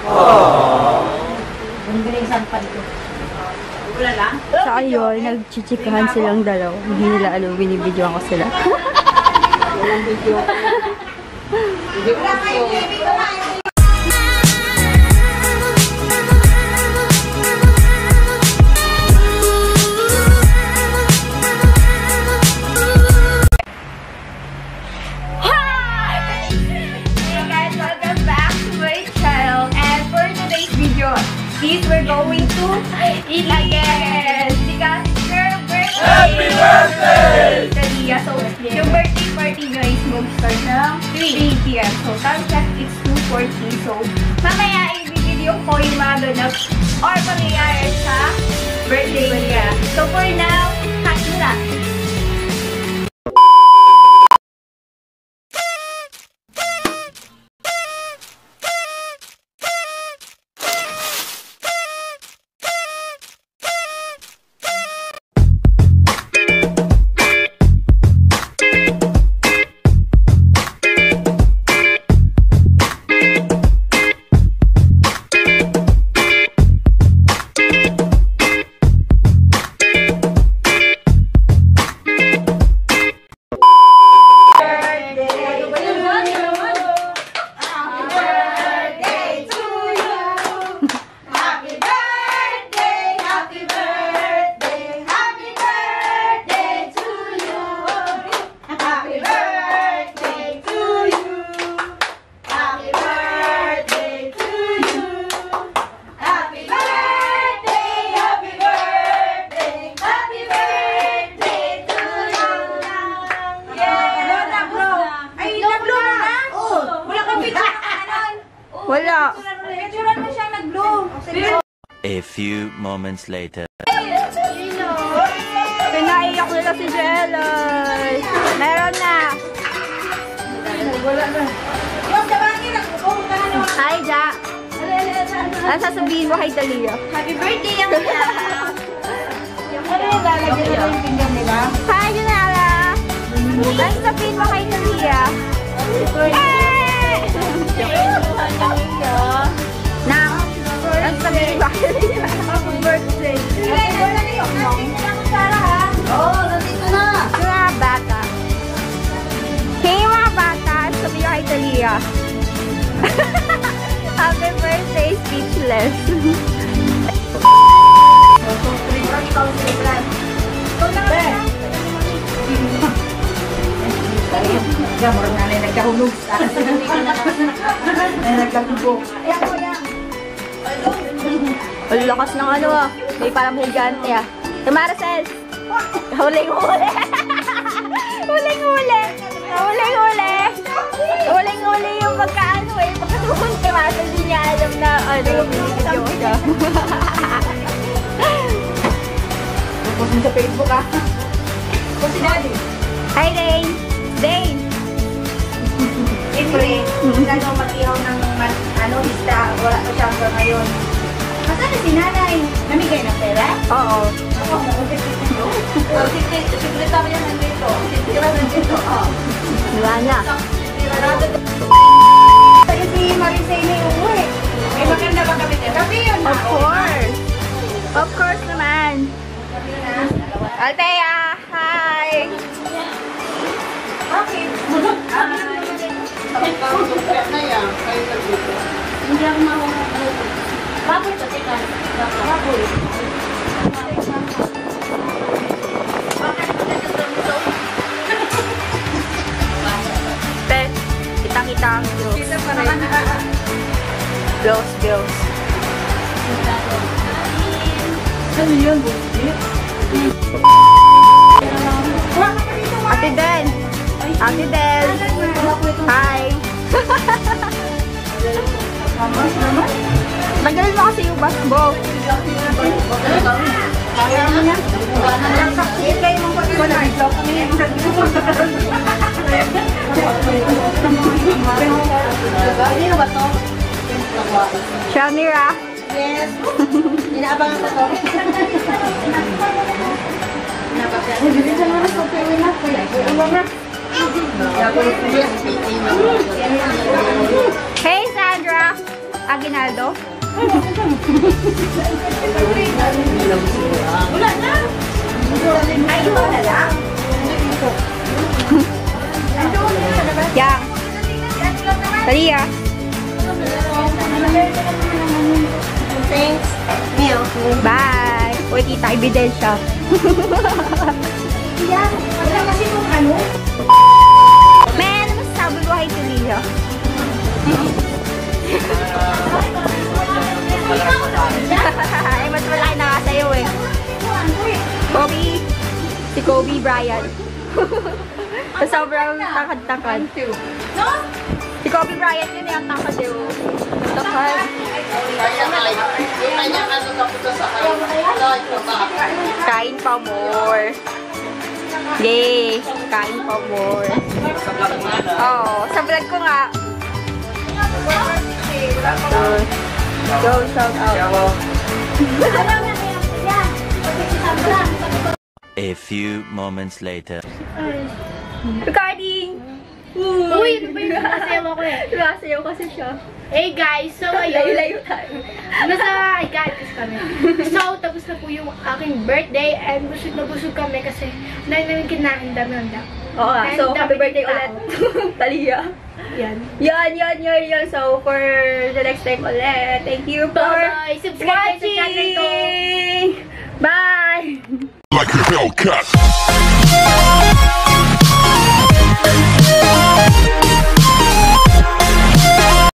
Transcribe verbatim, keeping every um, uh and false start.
Ang galing sampan ko. Wala lang? Sa ayun, nagchichikahan silang dalaw. Hindi nila alam, binibidyoan ko sila. Walang video. Hindi ko lang kayo video. Is we're going to eat again because it's her birthday! Happy birthday! Talia. So, yung birthday party guys mag-start ng three p m So, time check, it's two forty. So, mamaya i-video ko yung mga ganap or pangyayari sa birthday niya. So, for now, happy na! Wala. A few moments later. Pinaiyak nila si Jelay. Meron na. Wala na. Hi, Ja. Ano sasabihin mo kay Talia? Happy birthday, yung mga. Ano yung lalagyan na yung pinggan nila? Hi, Junala. Ano sasabihin mo kay Talia? Na, ang sabihin ba? Happy birthday. Wala na yung Sarah, ha? Oo, nandito na. Yung mga bata. Hey, mga bata, ang sabihin ko kay Talia. Happy birthday, speechless. Diyan, murang nanay nagkahulog. Nanay nagkahulog. Ayan ko yan. Ang lakas ng ano ah. May parang higante ah. Si Maricel! Huling-huli! Huling-huli! Huling-huli! Huling-huli yung pagkaano eh. Pagkatuhon si Maricel, hindi niya alam na ano yung video siya. Pusin sa Facebook ah. Pusin Daddy. Hi, Dane! Dane! Siyempre, lalo mag-ihaw ng ano, isda. Wala pa siya hanggang ngayon. Masana si nanay? Namigay ng pera? Oo. Oo, sekretary yan nandito. Sekretary nandito. Wala na. Sa'yo si Maricel na yung uwi. May maganda ba kami niya? Kami yun na. Of course! Of course naman! Althea! Hi! Okay. Hindi ako mawala. Baboy pa, teka. Baboy. Pe, kitang-kita ang close. Kita pa rin. Close, close. Ano yun? Ate Den! Ate Den! Hi! Tanggalin mo kasi yung basketball. Kaya mo niya? Ikay mo pa rin. Nag-vlog kami. Ano ba to? Shamira! Yes. Inaabangan ko to. Nabibigyan mo na sa pwede na. Iwan na. Hey, Sandra! Aguinaldo? Wala na. Ay, ito na lang. Yang. Dali ah. Thanks. Meal. Bye. Uy, kita ebidensya. Yan. Wala kasi kung ano. Men, ano masasabi ko kay Tulia? Ay, mas malaki na nga sa'yo eh. Kobe. Si Kobe Bryant. Sobrang takad-takad. No? Si Kobe Bryant yun yung takad eh. Oh. Takad. Kain pa more. Yay! Kain pa more. Oo. Sa vlog ko nga. Uh, go, shout out. A few moments later. Recording! Uy, ano ba yung nasayaw ako eh? Nasayaw kasi siya. Hey guys, so ayun. Layo-layo tayo. Nasa Icatis kami. So, tapos na po yung aking birthday and busog na busog kami kasi dahil namin kinain dami-dami. Oo nga. So, And happy dami birthday tao. ulit. Talia. Yan. Yan, yan, yan, yan. So, for the next time ulit, thank you for Bye-bye! Subscribe sa channel ko! watching! Bye! Like a Hellcat.